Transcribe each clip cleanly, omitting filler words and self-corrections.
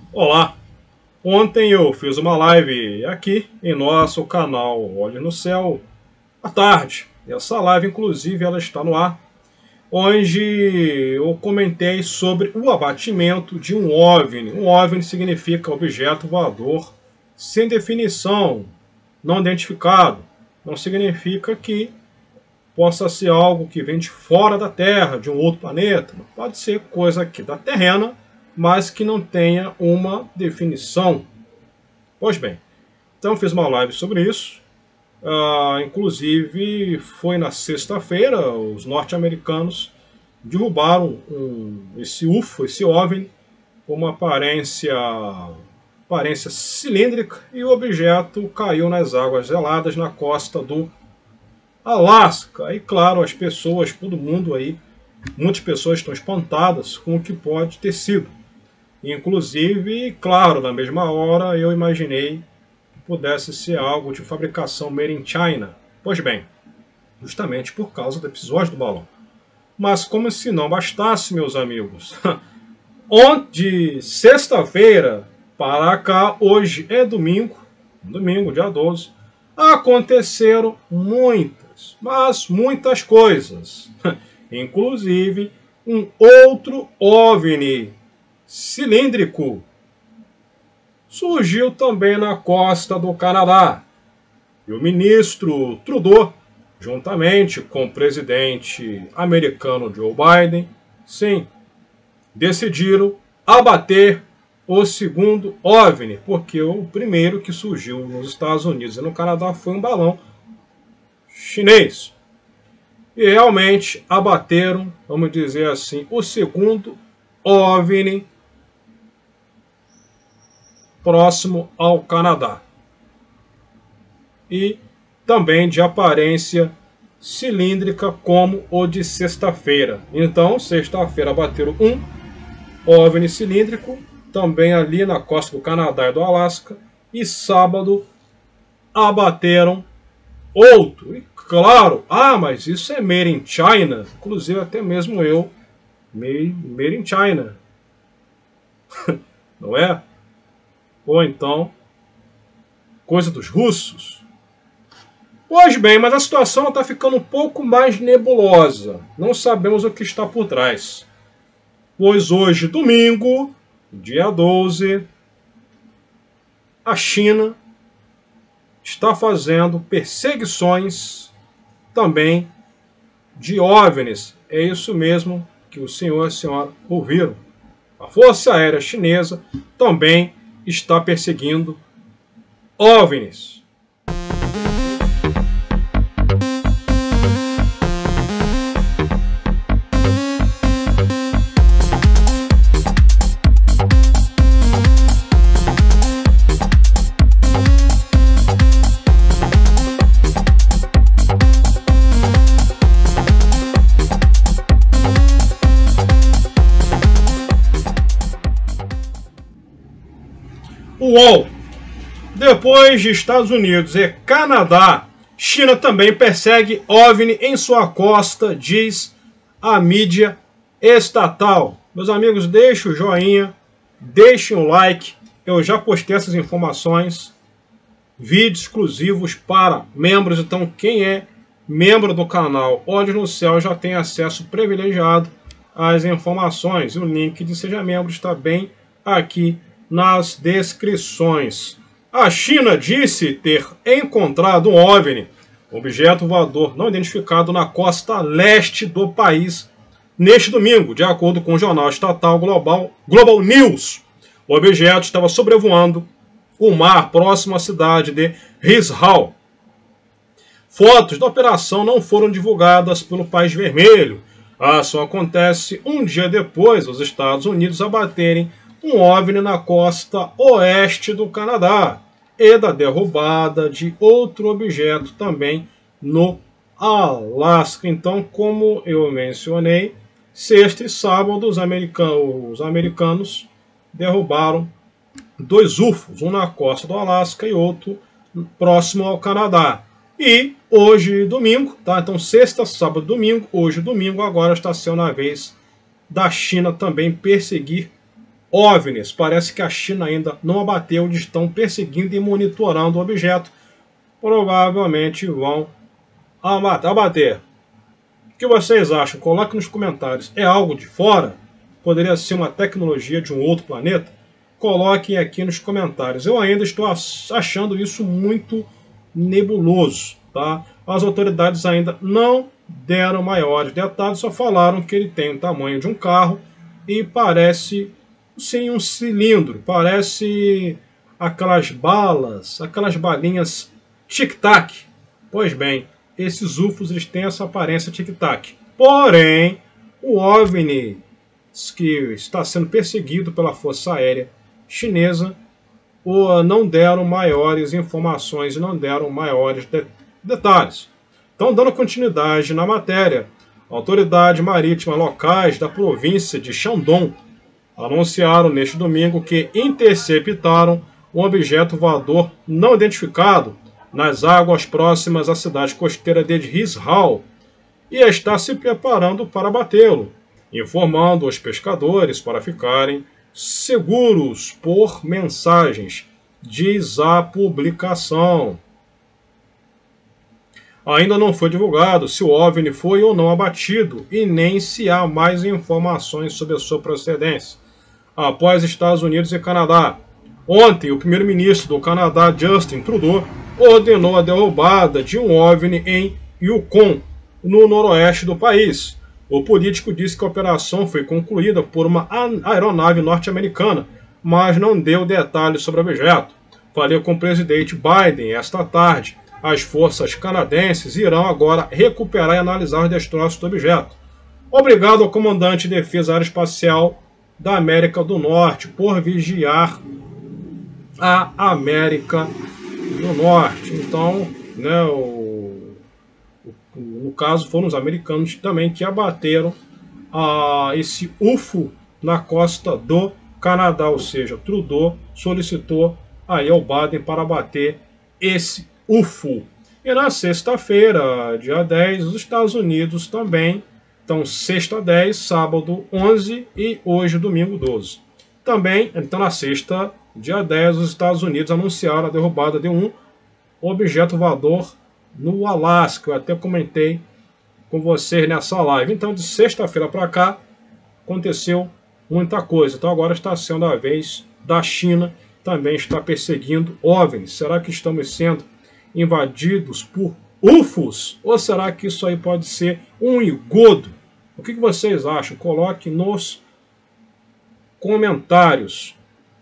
Olá! Ontem eu fiz uma live aqui em nosso canal Olhos no Céu à tarde. Essa live, inclusive, ela está no ar, onde eu comentei sobre o abatimento de um OVNI. Um OVNI significa objeto voador sem definição, não identificado. Não significa que possa ser algo que vem de fora da Terra, de um outro planeta. Pode ser coisa aqui da terrena, mas que não tenha uma definição. Pois bem, então fiz uma live sobre isso. Inclusive, foi na sexta-feira, os norte-americanos derrubaram esse UFO, esse OVNI, com uma aparência cilíndrica, e o objeto caiu nas águas geladas na costa do Alasca. E claro, as pessoas, todo mundo aí, muitas pessoas estão espantadas com o que pode ter sido. Inclusive, claro, na mesma hora eu imaginei que pudesse ser algo de fabricação made in China. Pois bem, justamente por causa do episódio do balão. Mas como se não bastasse, meus amigos, de sexta-feira para cá, hoje é domingo, dia 12, aconteceram muitas, mas muitas coisas. Inclusive, um outro OVNI cilíndrico surgiu também na costa do Canadá. E o ministro Trudeau, juntamente com o presidente americano Joe Biden, sim, decidiram abater o segundo OVNI, porque o primeiro que surgiu nos Estados Unidos e no Canadá foi um balão chinês. E realmente abateram, vamos dizer assim, o segundo OVNI próximo ao Canadá. E também de aparência cilíndrica como o de sexta-feira. Então, sexta-feira abateram um OVNI cilíndrico, também ali na costa do Canadá e do Alasca, e sábado abateram outro. E claro, mas isso é made in China, inclusive até mesmo eu, made in China, não é? Ou então, coisa dos russos. Pois bem, mas a situação está ficando um pouco mais nebulosa. Não sabemos o que está por trás. Pois hoje, domingo, dia 12, a China está fazendo perseguições também de OVNIs. É isso mesmo que o senhor e a senhora ouviram. A Força Aérea Chinesa também está perseguindo OVNIs. UOL. Depois de Estados Unidos e Canadá, China também persegue OVNI em sua costa, diz a mídia estatal. Meus amigos, deixem o joinha, deixem o like. Eu já postei essas informações, vídeos exclusivos para membros. Então, quem é membro do canal Olhos no Céu já tem acesso privilegiado às informações. E o link de Seja Membro está bem aqui nas descrições. A China disse ter encontrado um OVNI, objeto voador não identificado, na costa leste do país neste domingo, de acordo com o jornal estatal Global News. O objeto estava sobrevoando o mar próximo à cidade de Rizhal. Fotos da operação não foram divulgadas pelo País Vermelho. A ação acontece um dia depois dos Estados Unidos abaterem um OVNI na costa oeste do Canadá e da derrubada de outro objeto também no Alasca. Então, como eu mencionei, sexta e sábado os americanos derrubaram dois UFOs, um na costa do Alasca e outro próximo ao Canadá. E hoje, domingo, tá? Então, sexta, sábado, domingo, hoje, domingo, agora está sendo a vez da China também perseguir OVNIs. Parece que a China ainda não abateu, eles estão perseguindo e monitorando o objeto. Provavelmente vão abater. O que vocês acham? Coloque nos comentários. É algo de fora? Poderia ser uma tecnologia de um outro planeta? Coloquem aqui nos comentários. Eu ainda estou achando isso muito nebuloso, tá? As autoridades ainda não deram maiores detalhes, só falaram que ele tem o tamanho de um carro e parece, sim, um cilindro. Parece aquelas balas, aquelas balinhas tic-tac. Pois bem, esses UFOs eles têm essa aparência tic-tac. Porém, o OVNI que está sendo perseguido pela Força Aérea Chinesa não deram maiores informações e não deram maiores detalhes. Então, dando continuidade na matéria, autoridades marítimas locais da província de Shandong anunciaram neste domingo que interceptaram um objeto voador não identificado nas águas próximas à cidade costeira de Rizhao e está se preparando para abatê-lo, informando os pescadores para ficarem seguros por mensagens, diz a publicação. Ainda não foi divulgado se o OVNI foi ou não abatido e nem se há mais informações sobre a sua procedência. Após Estados Unidos e Canadá, ontem o primeiro-ministro do Canadá, Justin Trudeau, ordenou a derrubada de um OVNI em Yukon, no noroeste do país. O político disse que a operação foi concluída por uma aeronave norte-americana, mas não deu detalhes sobre o objeto. Falei com o presidente Biden esta tarde. As forças canadenses irão agora recuperar e analisar os destroços do objeto. Obrigado ao comandante de defesa aeroespacial da América do Norte por vigiar a América do Norte. Então, né, no caso, foram os americanos também que abateram esse UFO na costa do Canadá, ou seja, Trudeau solicitou aí ao Biden para abater esse UFO. E na sexta-feira, dia 10, os Estados Unidos também, então sexta 10, sábado 11 e hoje domingo 12. Também, então na sexta, dia 10, os Estados Unidos anunciaram a derrubada de um objeto voador no Alasca. Eu até comentei com vocês nessa live. Então, de sexta-feira para cá, aconteceu muita coisa. Então, agora está sendo a vez da China, também está perseguindo OVNIs. Será que estamos sendo invadidos por UFOs? Ou será que isso aí pode ser um engodo? O que vocês acham? Coloque nos comentários.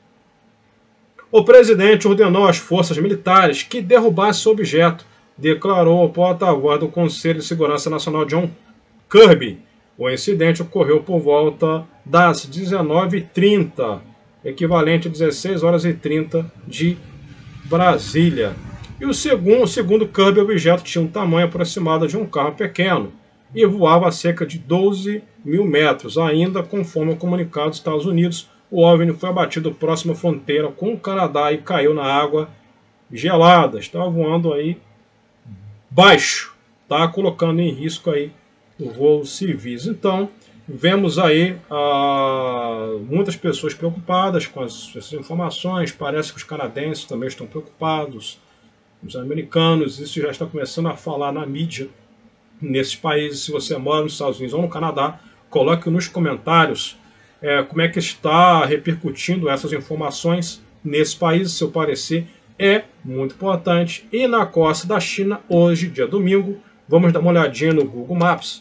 O presidente ordenou às forças militares que derrubassem o objeto, declarou o porta-voz do Conselho de Segurança Nacional John Kirby. O incidente ocorreu por volta das 19h30, equivalente a 16 horas e 30 de Brasília. E segundo Kirby, o objeto tinha um tamanho aproximado de um carro pequeno e voava a cerca de 12 mil metros. Ainda conforme o comunicado dos Estados Unidos, o OVNI foi abatido próximo à fronteira com o Canadá e caiu na água gelada. Estava voando aí baixo, tá? Colocando em risco aí os voos civis. Então, vemos aí muitas pessoas preocupadas com essas informações. Parece que os canadenses também estão preocupados, os americanos. Isso já está começando a falar na mídia nesses países. Se você mora nos Estados Unidos ou no Canadá, coloque nos comentários como é que está repercutindo essas informações nesse país. Seu parecer é muito importante. E na costa da China, hoje, dia domingo, vamos dar uma olhadinha no Google Maps.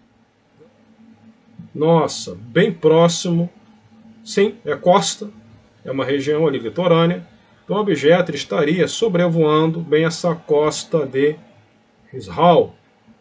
Nossa, bem próximo. Sim, é costa, é uma região ali litorânea. Então o objeto estaria sobrevoando bem essa costa de Rizhao,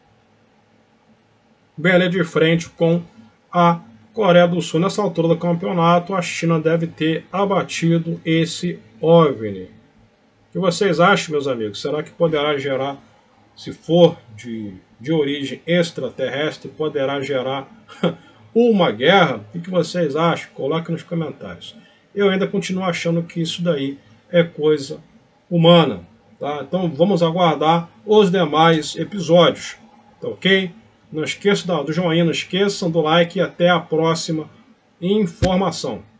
bem ali de frente com a Coreia do Sul. Nessa altura do campeonato, a China deve ter abatido esse OVNI. O que vocês acham, meus amigos? Será que poderá gerar, se for de origem extraterrestre, poderá gerar uma guerra? O que vocês acham? Coloque nos comentários. Eu ainda continuo achando que isso daí é coisa humana. Tá? Então vamos aguardar os demais episódios. Tá, ok? Não esqueçam do joinha, não esqueçam do like e até a próxima informação.